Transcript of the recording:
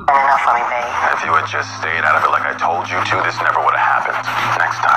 Enough for me, babe. If you had just stayed out of it like I told you to, this never would have happened. Next